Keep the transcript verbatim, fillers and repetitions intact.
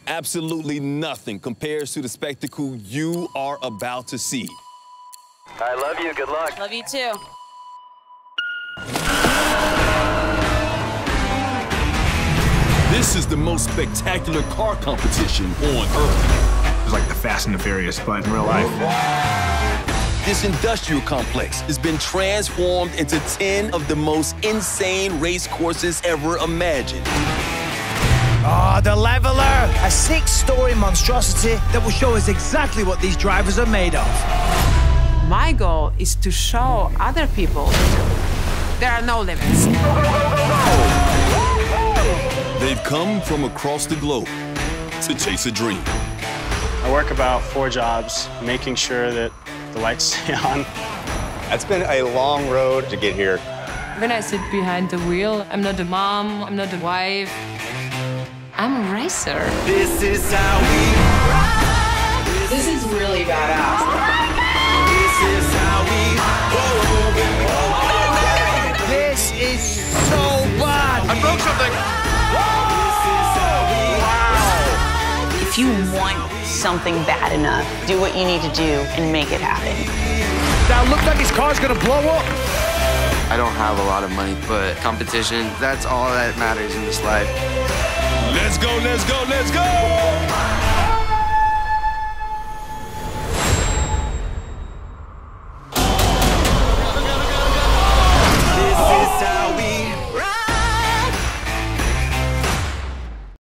Absolutely nothing compares to the spectacle you are about to see. I love you. Good luck. Love you too. This is the most spectacular car competition on Earth. It's like the Fast and the Furious, but in real life. This industrial complex has been transformed into ten of the most insane race courses ever imagined. Oh, the Leveler! A six-story monstrosity that will show us exactly what these drivers are made of. My goal is to show other people there are no limits. They've come from across the globe to chase a dream. I work about four jobs, making sure that the lights stay on. It's been a long road to get here. When I sit behind the wheel, I'm not a mom, I'm not a wife. I'm a racer. This is how we ride. This is really badass. This is how we roll. This is so bad. I broke something. Wow. If you want something bad enough, do what you need to do and make it happen. That looks like his car's gonna blow up. I don't have a lot of money, but competition, that's all that matters in this life. Let's go, let's go, let's go!